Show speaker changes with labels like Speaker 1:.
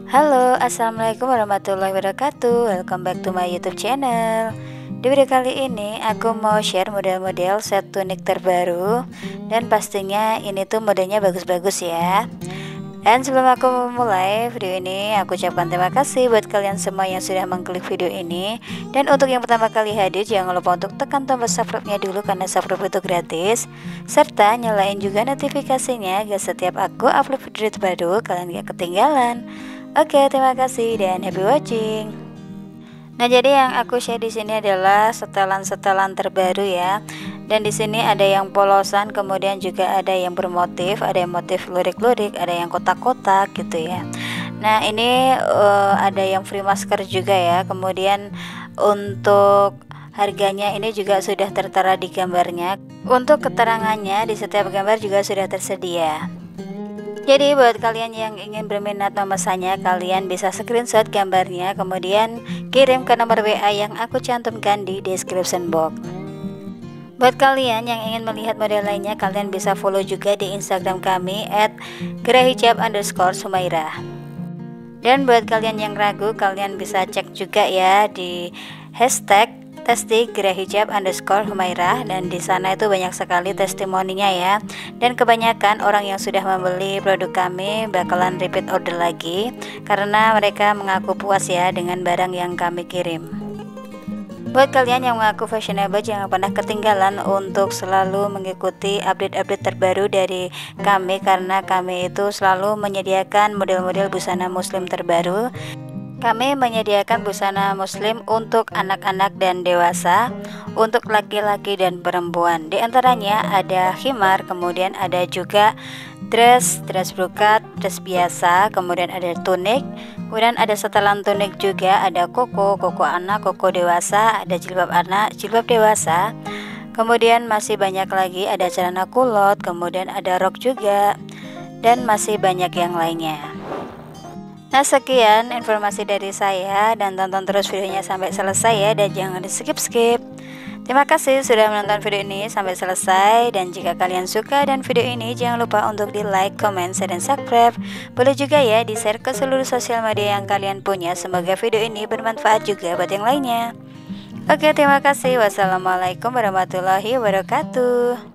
Speaker 1: Halo, assalamualaikum warahmatullahi wabarakatuh. Welcome back to my YouTube channel. Di video kali ini aku mau share model-model set tunik terbaru, dan pastinya ini tuh modelnya bagus-bagus ya. Dan sebelum aku memulai video ini, aku ucapkan terima kasih buat kalian semua yang sudah mengklik video ini. Dan untuk yang pertama kali hadir, jangan lupa untuk tekan tombol subscribe-nya dulu karena subscribe itu gratis. Serta nyalain juga notifikasinya agar setiap aku upload video terbaru kalian gak ketinggalan. Oke, terima kasih dan happy watching. Nah, jadi yang aku share di sini adalah setelan-setelan terbaru ya. Dan di sini ada yang polosan, kemudian juga ada yang bermotif, ada yang motif lurik-lurik, ada yang kotak-kotak gitu ya. Nah, ini ada yang free masker juga ya. Kemudian untuk harganya ini juga sudah tertera di gambarnya. Untuk keterangannya di setiap gambar juga sudah tersedia. Jadi buat kalian yang ingin berminat memesannya, kalian bisa screenshot gambarnya kemudian kirim ke nomor WA yang aku cantumkan di description box. Buat kalian yang ingin melihat model lainnya, kalian bisa follow juga di Instagram kami @gerahijab_sumairah. Dan buat kalian yang ragu, kalian bisa cek juga ya di hashtag #gerahijab_humairah, dan di sana itu banyak sekali testimoninya ya. Dan kebanyakan orang yang sudah membeli produk kami bakalan repeat order lagi karena mereka mengaku puas ya dengan barang yang kami kirim. Buat kalian yang mengaku fashionable, jangan pernah ketinggalan untuk selalu mengikuti update-update terbaru dari kami, karena kami itu selalu menyediakan model-model busana muslim terbaru. Kami menyediakan busana muslim untuk anak-anak dan dewasa, untuk laki-laki dan perempuan. Di antaranya ada khimar, kemudian ada juga dress brokat, dress biasa, kemudian ada tunik, kemudian ada setelan tunik juga, ada koko anak, koko dewasa, ada jilbab anak, jilbab dewasa. Kemudian masih banyak lagi, ada celana kulot, kemudian ada rok juga, dan masih banyak yang lainnya. Nah, sekian informasi dari saya, dan tonton terus videonya sampai selesai ya, dan jangan di skip-skip. Terima kasih sudah menonton video ini sampai selesai, dan jika kalian suka dan video ini, jangan lupa untuk di like, comment, share, dan subscribe. Boleh juga ya di share ke seluruh sosial media yang kalian punya. Semoga video ini bermanfaat juga buat yang lainnya. Oke, terima kasih. Wassalamualaikum warahmatullahi wabarakatuh.